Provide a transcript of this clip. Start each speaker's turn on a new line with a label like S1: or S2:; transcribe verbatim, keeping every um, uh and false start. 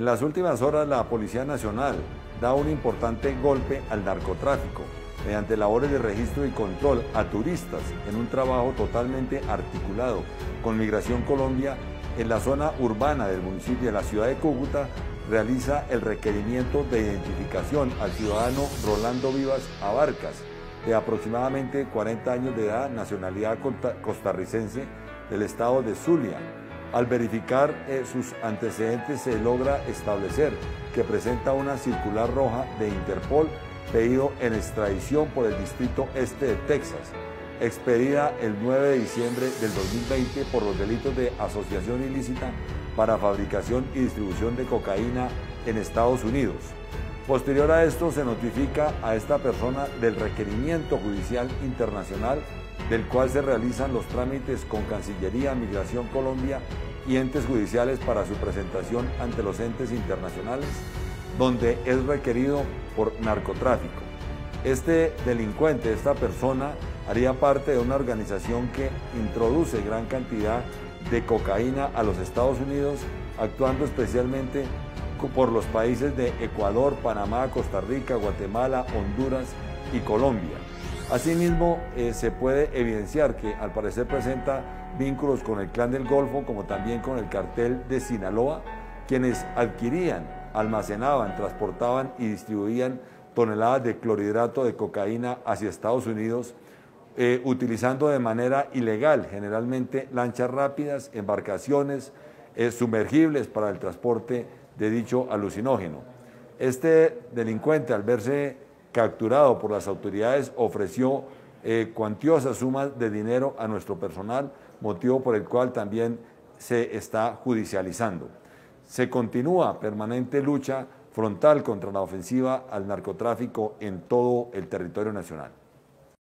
S1: las últimas horas la Policía Nacional da un importante golpe al narcotráfico mediante labores de registro y control a turistas en un trabajo totalmente articulado con Migración Colombia. En la zona urbana del municipio de la ciudad de Cúcuta realiza el requerimiento de identificación al ciudadano Rolando Vivas Abarcas, de aproximadamente cuarenta años de edad, nacionalidad costarricense, del estado de Zulia. Al verificar eh, sus antecedentes se logra establecer que presenta una circular roja de Interpol pedido en extradición por el Distrito Este de Texas, expedida el nueve de diciembre del dos mil veinte por los delitos de asociación ilícita para fabricación y distribución de cocaína en Estados Unidos. Posterior a esto se notifica a esta persona del requerimiento judicial internacional, del cual se realizan los trámites con Cancillería, Migración Colombia y entes judiciales para su presentación ante los entes internacionales, donde es requerido por narcotráfico. Este delincuente, esta persona, haría parte de una organización que introduce gran cantidad de cocaína a los Estados Unidos, actuando especialmente por los países de Ecuador, Panamá, Costa Rica, Guatemala, Honduras y Colombia. Asimismo, eh, se puede evidenciar que al parecer presenta vínculos con el Clan del Golfo, como también con el cartel de Sinaloa, quienes adquirían, almacenaban, transportaban y distribuían toneladas de clorhidrato de cocaína hacia Estados Unidos, eh, utilizando de manera ilegal, generalmente lanchas rápidas, embarcaciones, eh, sumergibles para el transporte de dicho alucinógeno. Este delincuente, al verse capturado por las autoridades, ofreció eh, cuantiosas sumas de dinero a nuestro personal, motivo por el cual también se está judicializando. Se continúa permanente lucha frontal contra la ofensiva al narcotráfico en todo el territorio nacional.